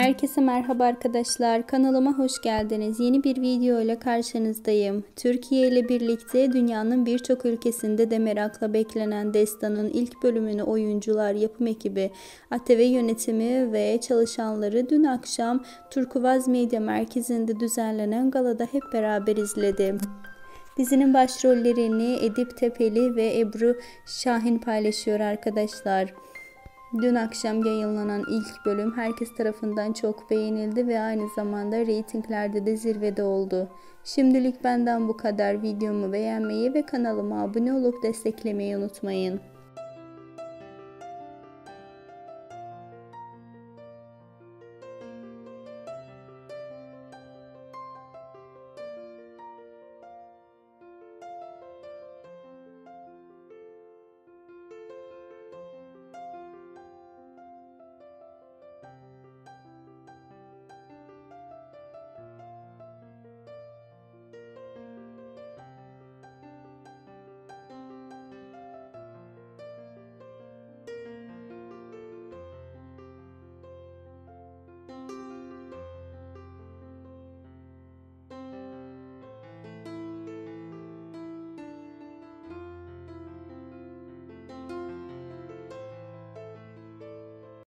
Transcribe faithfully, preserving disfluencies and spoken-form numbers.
Herkese merhaba arkadaşlar. Kanalıma hoş geldiniz. Yeni bir video ile karşınızdayım. Türkiye ile birlikte dünyanın birçok ülkesinde de merakla beklenen Destan'ın ilk bölümünü oyuncular, yapım ekibi, A T V yönetimi ve çalışanları dün akşam Turkuaz Medya Merkezi'nde düzenlenen galada hep beraber izledi. Dizinin başrollerini Edip Tepeli ve Ebru Şahin paylaşıyor arkadaşlar. Dün akşam yayınlanan ilk bölüm herkes tarafından çok beğenildi ve aynı zamanda reytinglerde de zirvede oldu. Şimdilik benden bu kadar. Videomu beğenmeyi ve kanalıma abone olup desteklemeyi unutmayın.